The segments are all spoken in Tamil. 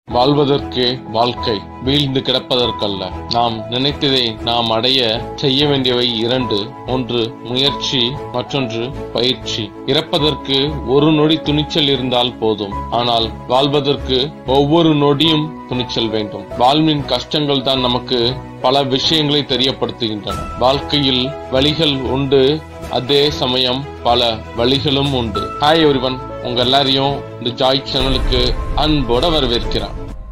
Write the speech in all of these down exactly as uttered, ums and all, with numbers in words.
வாழ்வதற்கே வாழ்க்கை, வீழ்ந்து கிடப்பதற்கல்ல. நாம் நினைத்ததை நாம் அடைய செய்ய வேண்டியவை இரண்டு. ஒன்று முயற்சி, மற்றொன்று பயிற்சி. இறப்பதற்கு ஒரு நொடி துணிச்சல் இருந்தால் போதும், ஆனால் வாழ்வதற்கு ஒவ்வொரு நொடியும் துணிச்சல் வேண்டும். வாழ்வின் கஷ்டங்கள் தான் நமக்கு பல விஷயங்களை தெரியப்படுத்துகின்றன. வாழ்க்கையில் வழிகள் உண்டு, அதே சமயம் பல வழிகளும் உண்டு. ஹாய் எவ்ரிவன், உங்க எல்லாரையும் இந்த ஜாய் சேனலுக்கு அன்போட வரவேற்கிறேன்.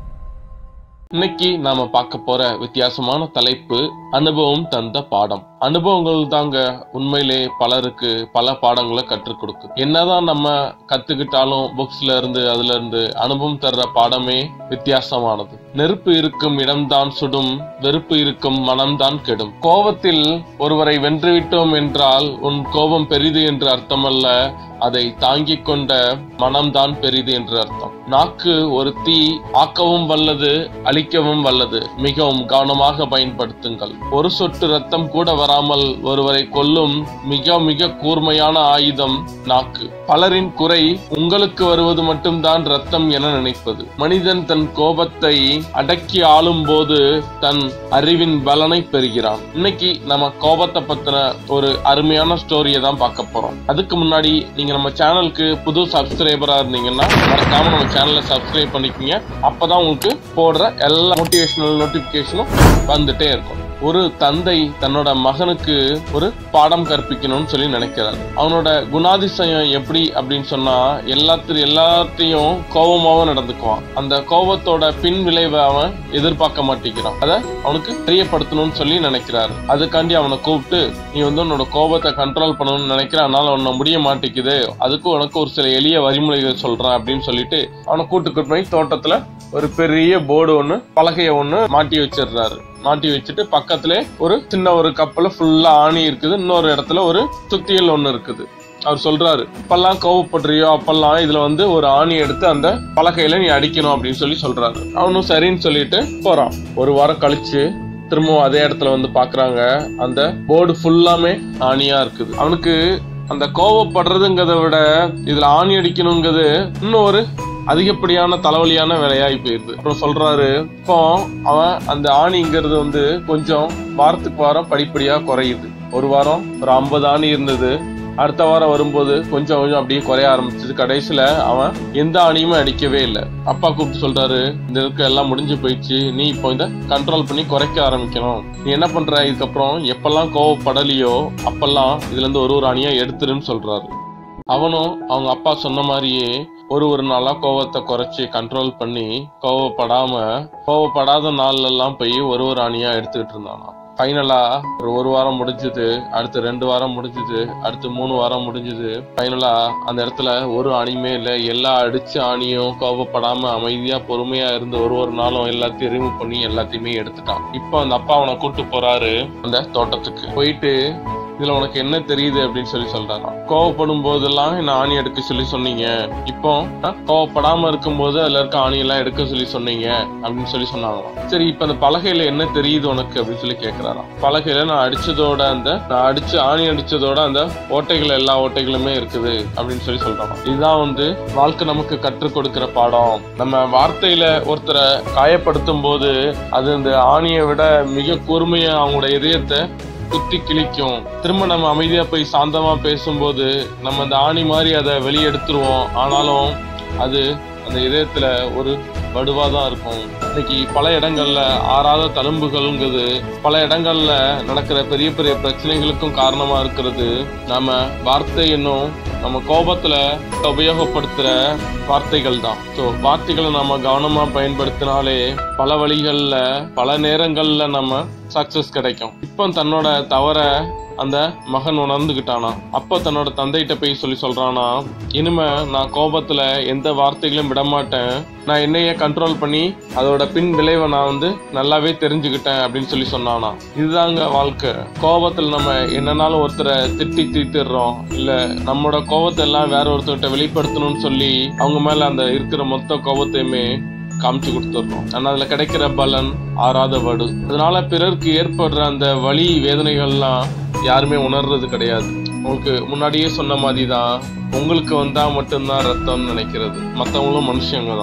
இன்னைக்கு நாம பார்க்க போற வித்தியாசமான தலைப்பு அனுபவம் தந்த பாடம். அனுபவங்கள் தாங்க உண்மையிலே பலருக்கு பல பாடங்களை கற்றுக் கொடுக்கும். என்னதான் நம்ம கத்துக்கிட்டாலும் புக்ஸ்ல இருந்து அதுல இருந்து அனுபவம் தர்ற பாடமே வித்தியாசமானது. நெருப்பு இருக்கும் இடம்தான் சுடும், வெறுப்பு இருக்கும் மனம்தான் கெடும். கோபத்தில் ஒருவரை வென்றுவிட்டோம் என்றால் உன் கோபம் பெரிது என்று அர்த்தமல்ல, அதை தாங்கிக் கொண்ட மனம்தான் பெரிது என்று அர்த்தம். நாக்கு ஒரு தீ, ஆக்கவும் வல்லது, அழிக்கவும் வல்லது. மிகவும் கவனமாக பயன்படுத்துங்கள். ஒரு சொட்டு ரத்தம் கூட வராமல் ஒருவரை கொல்லும் மிக மிக கூர்மையான ஆயுதம் நாக்கு. பலரின் குறை உங்களுக்கு வருவது மட்டும்தான் ரத்தம் என நினைப்பது. மனிதன் தன் கோபத்தை அடக்கி ஆளும் போது தன் அறிவின் பலனை பெறுகிறான். இன்னைக்கு நம்ம கோபத்தை பத்தின ஒரு அருமையான ஸ்டோரியை தான் பார்க்க போறோம். அதுக்கு முன்னாடி நீங்க நம்ம சேனலுக்கு புது சப்ஸ்கிரைபரா இருந்தீங்கன்னா மறக்காம நம்ம சேனலை சப்ஸ்கிரைப் பண்ணிக்கோங்க. அப்பதான் உங்களுக்கு போடுற எல்லா மோட்டிவேஷனல் நோட்டிபிகேஷனும் வந்துட்டே இருக்கும். ஒரு தந்தை தன்னோட மகனுக்கு ஒரு பாடம் கற்பிக்கணும்னு சொல்லி நினைக்கிறார். அவனோட குணாதிசயம் எப்படி அப்படின்னு சொன்னா எல்லாத்தையும் எல்லாத்தையும் கோபமாவும் நடந்துக்குவான். அந்த கோபத்தோட பின் விளைவை அவன் எதிர்பார்க்க மாட்டேங்கிறான். அதை அவனுக்கு தெரியப்படுத்தணும்னு சொல்லி நினைக்கிறாரு. அதுக்காண்டி அவனை கூப்பிட்டு, நீ வந்து உன்னோட கோபத்தை கண்ட்ரோல் பண்ணணும்னு நினைக்கிற, அதனால உன்னை முடிய மாட்டேங்குது, அதுக்கு உனக்கு ஒரு சில எளிய வழிமுறைகள் சொல்றேன் அப்படின்னு சொல்லிட்டு அவனை கூட்டுக்கிட்டு போய் தோட்டத்துல ஒரு பெரிய போர்டு ஒண்ணு, பலகைய ஒண்ணு மாட்டி வச்சிடுறாரு. மாட்டி வச்சுட்டு பக்கத்திலே ஒரு சின்ன ஒரு கப்பல ஃபுல்லா ஆணி இருக்குது, இன்னொரு இடத்துல ஒரு சுத்தியல் ஒண்ணு இருக்குது. அவர் சொல்றாரு, அப்பெல்லாம் கோவப்படுறியோ அப்பெல்லாம் இதுல வந்து ஒரு ஆணி எடுத்து அந்த பலகையில நீ அடிக்கணும் அப்படின்னு சொல்லி சொல்றாரு. அவனும் சரின்னு சொல்லிட்டு போறான். ஒரு வாரம் கழிச்சு திரும்பவும் அதே இடத்துல வந்து பாக்குறாங்க, அந்த போர்டு ஃபுல்லாமே ஆணியா இருக்குது. அவனுக்கு அந்த கோவப்படுறதுங்கிறத விட இதுல ஆணி அடிக்கணுங்கிறது இன்னும் ஒரு அதிகப்படியான தலைவலியான வேலையாகி போயிருது. அப்புறம் சொல்றாரு, இப்போ அவன் அந்த ஆணிங்கிறது வந்து கொஞ்சம் வாரத்துக்கு வாரம் படிப்படியா குறையுது. ஒரு வாரம் ஒரு ஐம்பது ஆணி இருந்தது, அடுத்த வாரம் வரும்போது கொஞ்சம் கொஞ்சம் அப்படியே குறைய ஆரம்பிச்சது. கடைசியில அவன் எந்த ஆணியுமே அடிக்கவே இல்லை. அப்பா கூப்பிட்டு சொல்றாரு, இந்த இருக்க எல்லாம் முடிஞ்சு போயிடுச்சு, நீ இப்போ இந்த கண்ட்ரோல் பண்ணி குறைக்க ஆரம்பிக்கணும். நீ என்ன பண்ற, இதுக்கப்புறம் எப்பெல்லாம் கோவப்படலையோ அப்பெல்லாம் இதுல இருந்து ஒரு ஒரு ஆணியா எடுத்துருன்னு சொல்றாரு. அவனும் அவங்க அப்பா சொன்ன மாதிரியே ஒரு ஒரு நாளா கோவத்தை குறைச்சி கண்ட்ரோல் பண்ணி கோவப்படாம கோவப்படாத நாள்ல எல்லாம் போய் ஒரு ஒரு ஆணியா எடுத்துக்கிட்டு இருந்தானா. ஃபைனலா ஒரு ஒரு வாரம் முடிஞ்சது, அடுத்து ரெண்டு வாரம் முடிஞ்சது, அடுத்து மூணு வாரம் முடிஞ்சது. ஃபைனலா அந்த இடத்துல ஒரு ஆணியுமே இல்லை. எல்லா அடிச்ச ஆணியும் கோவப்படாம அமைதியா பொறுமையா இருந்து ஒரு ஒரு நாளும் எல்லாத்தையும் ரிமூவ் பண்ணி எல்லாத்தையுமே எடுத்துட்டான். இப்போ அந்த அப்பா அவனை கூட்டு போறாரு அந்த தோட்டத்துக்கு. போயிட்டு, இதுல உனக்கு என்ன தெரியுது அப்படின்னு சொல்லி சொல்றாராம். கோவப்படும் போதெல்லாம் என்ன ஆணி எடுக்க சொல்லி சொன்னீங்க, இப்போ கோவப்படாம இருக்கும் போது அதுல இருக்க ஆணி எல்லாம் எடுக்க சொல்லி சொன்னீங்க அப்படின்னு சொல்லி சொன்னாங்களாம். சரி, இப்ப அந்த பலகையில என்ன தெரியுது உனக்கு அப்படின்னு சொல்லி கேக்குறாராம். பலகையில நான் அடிச்சதோட அந்த நான் அடிச்சு ஆணி அடிச்சதோட அந்த ஓட்டைகள் எல்லா ஓட்டைகளுமே இருக்குது அப்படின்னு சொல்லி சொல்றாங்க. இதுதான் வந்து வாழ்க்கை நமக்கு கற்றுக் கொடுக்கிற பாடம். நம்ம வார்த்தையில ஒருத்தரை காயப்படுத்தும் போது அது அந்த ஆணியை விட மிக கூர்மையா அவங்களோட இதயத்தை குத்தி கிழிக்கும். திரும்ப நம்ம அமைதியா போய் சாந்தமா பேசும்போது நம்ம அந்த ஆணி மாதிரி அதை வெளியே எடுத்துருவோம். ஆனாலும் அது அந்த இதயத்துல ஒரு வடுவாதான் இருக்கும். இன்னைக்கு பல இடங்கள்ல ஆறாத தழும்புகள்ங்கிறது பல இடங்கள்ல நடக்கிற பெரிய பெரிய பிரச்சனைகளுக்கும் காரணமா இருக்கிறது நம்ம வார்த்தை என்னும் நம்ம கோபத்துல உபயோகப்படுத்துற வார்த்தைகள் தான். ஸோ வார்த்தைகளை நம்ம கவனமா பயன்படுத்தினாலே பல வழிகள்ல பல நேரங்கள்ல நம்ம சக்சஸ் கிடைக்கும். இப்போ தன்னோட தவற அந்த மகன் உணர்ந்துகிட்டானா. அப்ப தன்னோட தந்தைகிட்ட போய் சொல்லி சொல்றானா, இனிமே நான் கோபத்துல எந்த வார்த்தைகளும் விடமாட்டேன், நான் என்னைய கண்ட்ரோல் பண்ணி அதோட பின் விளைவை நான் வந்து நல்லாவே தெரிஞ்சுக்கிட்டேன் அப்படின்னு சொல்லி சொன்னானா. இதுதாங்க வாழ்க்கை. கோபத்துல நம்ம என்னன்னாலும் ஒருத்தரை திட்டி தீர்த்திடுறோம், இல்ல நம்மளோட கோபத்தை எல்லாம் வேற ஒருத்தர்கிட்ட வெளிப்படுத்தணும்னு சொல்லி அவங்க மேல அந்த இருக்கிற மொத்த கோபத்தையுமே காமிச்சு கொடுத்துடுறோம். ஆனா அதுல கிடைக்கிற பலன் ஆறாத வடு. அதனால பிறருக்கு ஏற்படுற அந்த வலி வேதனைகள்லாம் யாருமே உணர்றது கிடையாது. உங்களுக்கு முன்னாடியே சொன்ன மாதிரி தான், உங்களுக்கு வந்தா மட்டும்தான் ரத்தம்னு நினைக்கிறது. மற்றவங்களும் மனுஷங்க தான்.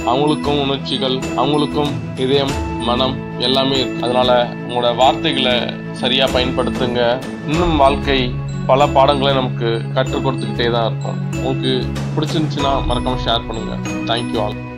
அவங்களுக்கும் உணர்ச்சிகள், அவங்களுக்கும் இதயம், மனம் எல்லாமே இருக்கு. அதனால உங்களோட வார்த்தைகளை சரியா பயன்படுத்துங்க. இன்னும் வாழ்க்கை பல பாடங்களை நமக்கு கற்றுக் கொடுத்துக்கிட்டே தான் இருக்கும். உங்களுக்கு பிடிச்சிருந்துச்சுன்னா மறக்காம ஷேர் பண்ணுங்க. Thank you all.